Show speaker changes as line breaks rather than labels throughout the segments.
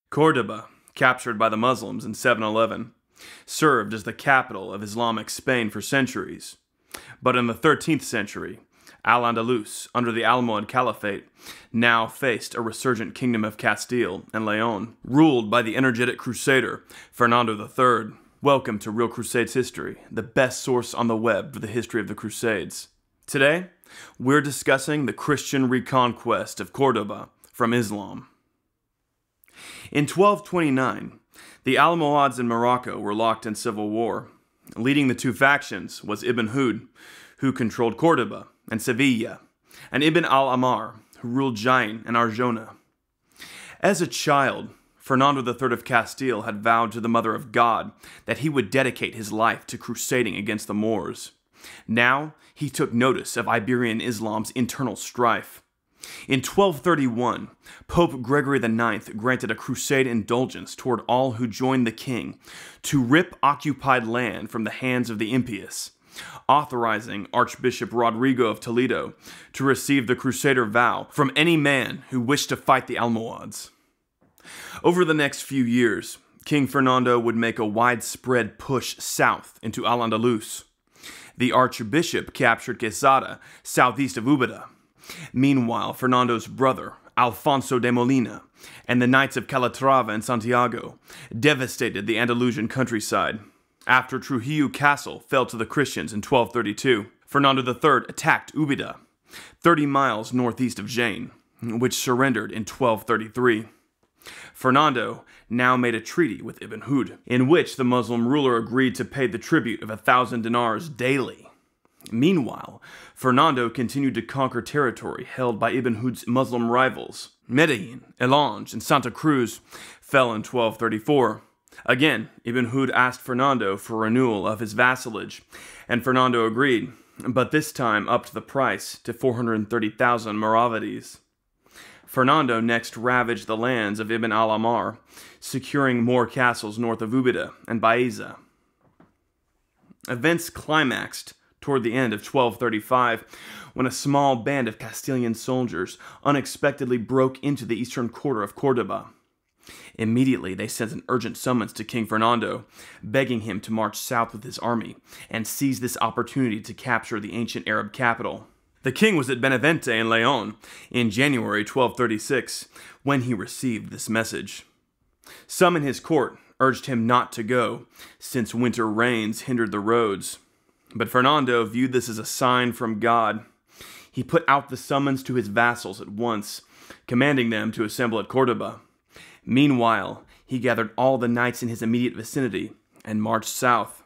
Córdoba, captured by the Muslims in 711, served as the capital of Islamic Spain for centuries. But in the 13th century, Al-Andalus, under the Almohad Caliphate, now faced a resurgent kingdom of Castile and Leon, ruled by the energetic crusader Fernando III. Welcome to Real Crusades History, the best source on the web for the history of the Crusades. Today, we're discussing the Christian reconquest of Córdoba from Islam. In 1229, the Almohads in Morocco were locked in civil war. Leading the two factions was Ibn Hud, who controlled Córdoba and Sevilla, and Ibn al-Amar, who ruled Jaén and Arjona. As a child, Fernando III of Castile had vowed to the Mother of God that he would dedicate his life to crusading against the Moors. Now, he took notice of Iberian Islam's internal strife. In 1231, Pope Gregory IX granted a crusade indulgence toward all who joined the king to rip occupied land from the hands of the impious, authorizing Archbishop Rodrigo of Toledo to receive the crusader vow from any man who wished to fight the Almohads. Over the next few years, King Fernando would make a widespread push south into Al-Andalus. The archbishop captured Quesada, southeast of Úbeda. Meanwhile, Fernando's brother, Alfonso de Molina, and the Knights of Calatrava and Santiago devastated the Andalusian countryside. After Trujillo Castle fell to the Christians in 1232, Fernando III attacked Úbeda, 30 miles northeast of Jaén, which surrendered in 1233. Fernando now made a treaty with Ibn Hud, in which the Muslim ruler agreed to pay the tribute of 1,000 dinars daily. Meanwhile, Fernando continued to conquer territory held by Ibn Hud's Muslim rivals. Medellín, Elange, and Santa Cruz fell in 1234. Again, Ibn Hud asked Fernando for renewal of his vassalage, and Fernando agreed, but this time upped the price to 430,000 maravedis. Fernando next ravaged the lands of Ibn al-Amar, securing more castles north of Úbeda and Baeza. Events climaxed toward the end of 1235, when a small band of Castilian soldiers unexpectedly broke into the eastern quarter of Córdoba. Immediately, they sent an urgent summons to King Fernando, begging him to march south with his army and seize this opportunity to capture the ancient Arab capital. The king was at Benavente in Leon in January 1236 when he received this message. Some in his court urged him not to go, since winter rains hindered the roads. But Fernando viewed this as a sign from God. He put out the summons to his vassals at once, commanding them to assemble at Córdoba. Meanwhile, he gathered all the knights in his immediate vicinity and marched south.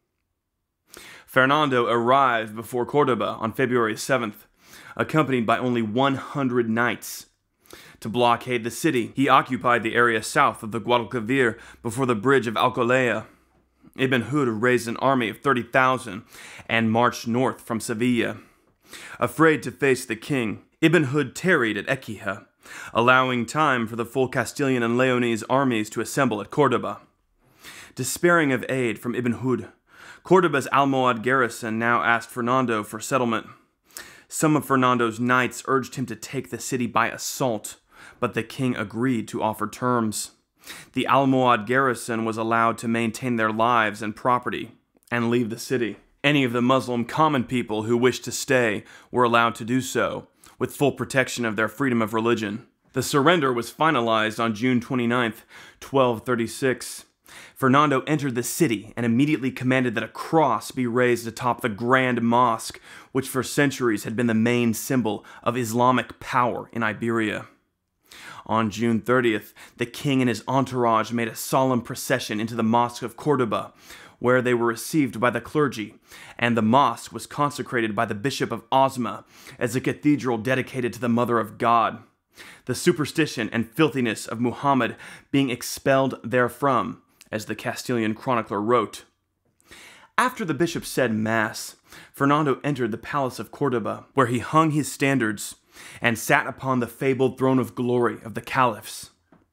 Fernando arrived before Córdoba on February 7th, accompanied by only 100 knights. To blockade the city, he occupied the area south of the Guadalquivir before the bridge of Alcolea. Ibn Hud raised an army of 30,000 and marched north from Sevilla. Afraid to face the king, Ibn Hud tarried at Écija, allowing time for the full Castilian and Leonese armies to assemble at Córdoba. Despairing of aid from Ibn Hud, Córdoba's Almohad garrison now asked Fernando for settlement. Some of Fernando's knights urged him to take the city by assault, but the king agreed to offer terms. The Almohad garrison was allowed to maintain their lives and property and leave the city. Any of the Muslim common people who wished to stay were allowed to do so, with full protection of their freedom of religion. The surrender was finalized on June 29, 1236. Fernando entered the city and immediately commanded that a cross be raised atop the Grand Mosque, which for centuries had been the main symbol of Islamic power in Iberia. On June 30th, the king and his entourage made a solemn procession into the Mosque of Córdoba, where they were received by the clergy, and the mosque was consecrated by the Bishop of Osma as a cathedral dedicated to the Mother of God, the superstition and filthiness of Muhammad being expelled therefrom, as the Castilian chronicler wrote. After the bishop said Mass, Fernando entered the palace of Córdoba, where he hung his standards and sat upon the fabled throne of glory of the caliphs.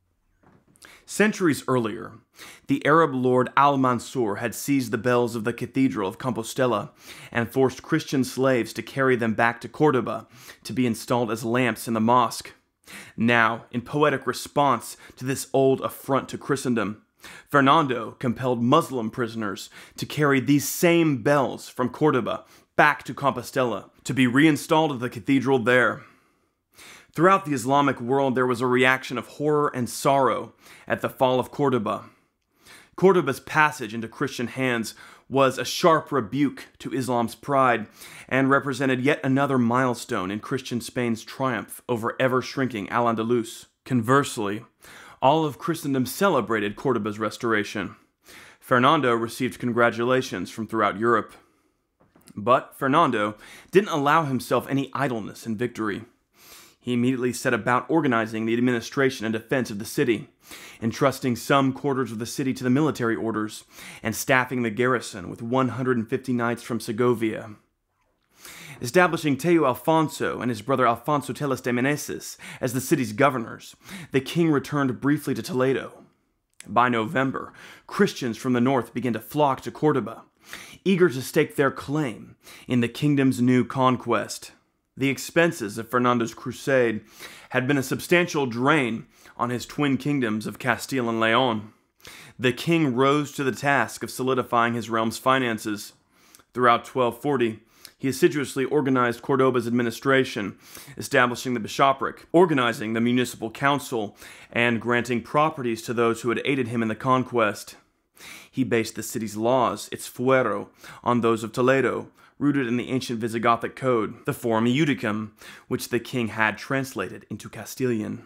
Centuries earlier, the Arab lord Al-Mansur had seized the bells of the Cathedral of Compostela and forced Christian slaves to carry them back to Córdoba to be installed as lamps in the mosque. Now, in poetic response to this old affront to Christendom, Fernando compelled Muslim prisoners to carry these same bells from Cordoba back to Compostela to be reinstalled at the cathedral there. Throughout the Islamic world, there was a reaction of horror and sorrow at the fall of Cordoba. Cordoba's passage into Christian hands was a sharp rebuke to Islam's pride and represented yet another milestone in Christian Spain's triumph over ever-shrinking Al-Andalus. Conversely, all of Christendom celebrated Cordoba's restoration. Fernando received congratulations from throughout Europe. But Fernando didn't allow himself any idleness in victory. He immediately set about organizing the administration and defense of the city, entrusting some quarters of the city to the military orders, and staffing the garrison with 150 knights from Segovia. Establishing Teo Alfonso and his brother Alfonso Teles de Meneses as the city's governors, the king returned briefly to Toledo. By November, Christians from the north began to flock to Cordoba, eager to stake their claim in the kingdom's new conquest. The expenses of Fernando's crusade had been a substantial drain on his twin kingdoms of Castile and Leon. The king rose to the task of solidifying his realm's finances. Throughout 1240, he assiduously organized Cordoba's administration, establishing the bishopric, organizing the municipal council, and granting properties to those who had aided him in the conquest. He based the city's laws, its fuero, on those of Toledo, rooted in the ancient Visigothic code, the Forum Iudicum, which the king had translated into Castilian.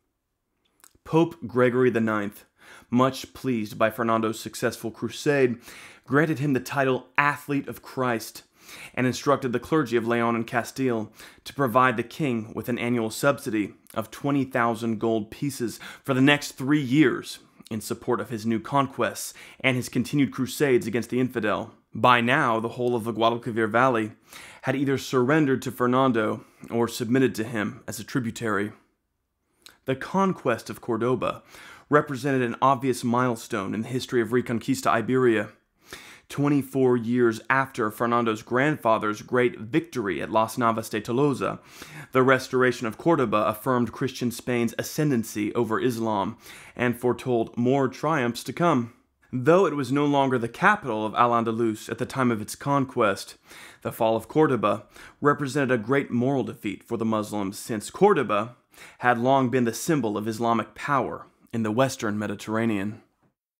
Pope Gregory IX, much pleased by Fernando's successful crusade, granted him the title Athlete of Christ, and instructed the clergy of Leon and Castile to provide the king with an annual subsidy of 20,000 gold pieces for the next 3 years in support of his new conquests and his continued crusades against the infidel. By now, the whole of the Guadalquivir Valley had either surrendered to Fernando or submitted to him as a tributary. The conquest of Cordoba represented an obvious milestone in the history of Reconquista Iberia. 24 years after Fernando's grandfather's great victory at Las Navas de Tolosa, the restoration of Cordoba affirmed Christian Spain's ascendancy over Islam and foretold more triumphs to come. Though it was no longer the capital of Al-Andalus at the time of its conquest, the fall of Cordoba represented a great moral defeat for the Muslims, since Cordoba had long been the symbol of Islamic power in the Western Mediterranean.